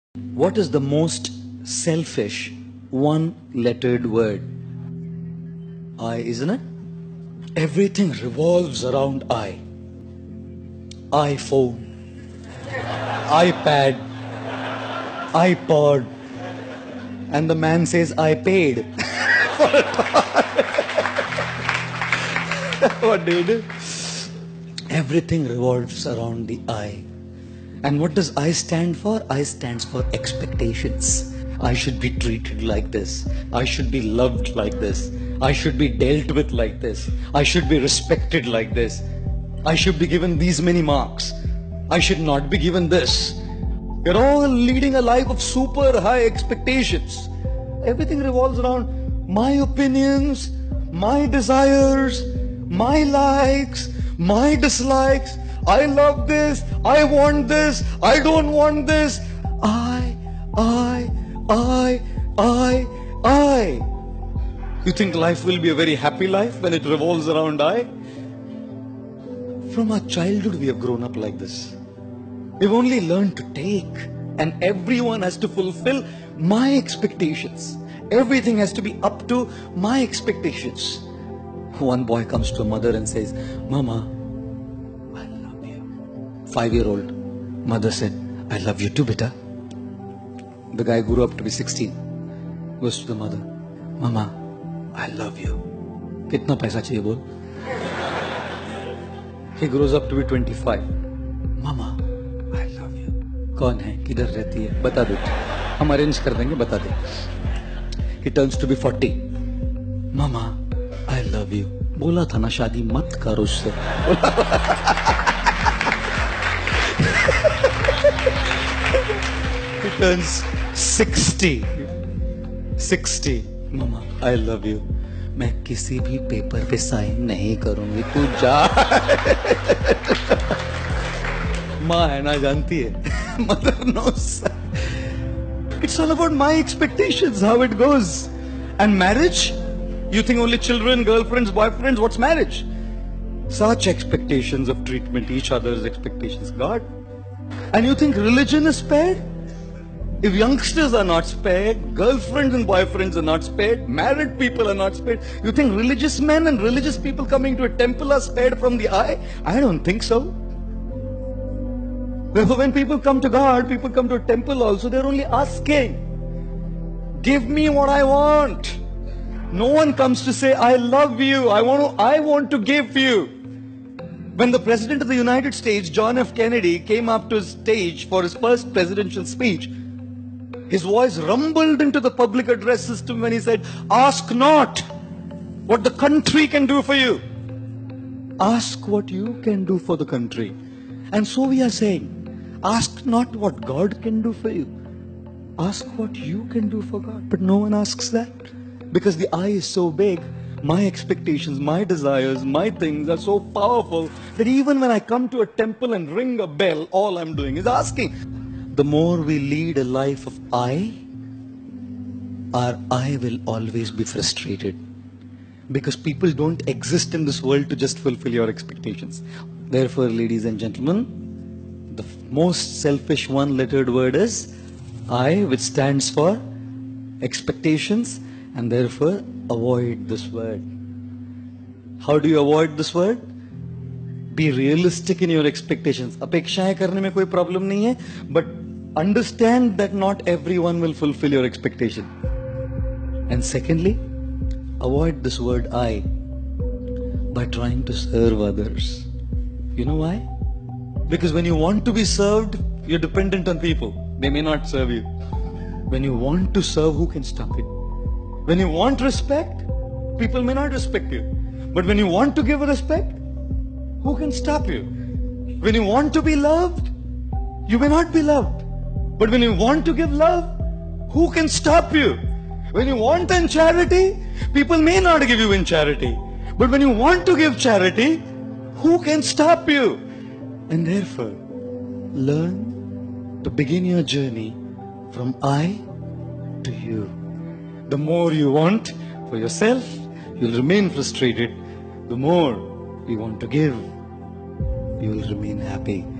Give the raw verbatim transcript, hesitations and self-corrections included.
What is the most selfish one-lettered word? I, isn't it? Everything revolves around I. iPhone, iPad, iPod, and the man says, I paid for a toy. What do you do? Everything revolves around the I. And what does I stand for? I stands for expectations. I should be treated like this. I should be loved like this. I should be dealt with like this. I should be respected like this. I should be given these many marks. I should not be given this. You're all leading a life of super high expectations. Everything revolves around my opinions, my desires, my likes, my dislikes. I love this, I want this, I don't want this. I, I, I, I, I. You think life will be a very happy life when it revolves around I? From our childhood we have grown up like this. We've only learned to take, and everyone has to fulfill my expectations. Everything has to be up to my expectations. One boy comes to a mother and says, Mama, I love you. Five-year-old mother said, I love you too, beta. The guy grew up to be sixteen. Goes to the mother, Mama, I love you. Kitna paisa chahiye bol? He grows up to be twenty-five. Mama, I love you. कौन है? किधर रहती है? बता दो. हम arrange कर देंगे, बता दे. He turns to be forty. Mama, I love you. बोला था ना शादी मत करो उससे. He turns sixty. sixty. Mama, I love you. मैं किसी भी पेपर पे साइन नहीं करूंगी, तू जा. माँ है ना, जानती है. Mother knows. It's all about my expectations, how it goes. And marriage? You think only children, girlfriends, boyfriends? What's marriage? Such expectations of treatment, each other's expectations. God. And you think religion is spared? If youngsters are not spared, girlfriends and boyfriends are not spared, married people are not spared, you think religious men and religious people coming to a temple are spared from the eye? I don't think so. Therefore, when people come to God, people come to a temple also, they're only asking, give me what I want. No one comes to say, I love you, I want to, I want to give you. When the President of the United States, John F. Kennedy, came up to his stage for his first presidential speech, his voice rumbled into the public address system when he said, ask not what the country can do for you. Ask what you can do for the country. And so we are saying, ask not what God can do for you. Ask what you can do for God. But no one asks that. Because the I is so big, my expectations, my desires, my things are so powerful that even when I come to a temple and ring a bell, all I'm doing is asking. The more we lead a life of I, our I will always be frustrated. Because people don't exist in this world to just fulfill your expectations. Therefore, ladies and gentlemen, the most selfish one-lettered word is I, which stands for expectations, and therefore avoid this word. How do you avoid this word? Be realistic in your expectations. अपेक्षाएं करने में कोई problem नहीं है, but understand that not everyone will fulfill your expectation. And secondly, avoid this word I by trying to serve others. You know why? Because when you want to be served, you're dependent on people. They may not serve you. When you want to serve, who can stop it? When you want respect, people may not respect you. But when you want to give respect, who can stop you? When you want to be loved, you may not be loved. But when you want to give love, who can stop you? When you want in charity, people may not give you in charity. But when you want to give charity, who can stop you? And therefore, learn to begin your journey from I to you. The more you want for yourself, you'll remain frustrated. The more you want to give, you will remain happy.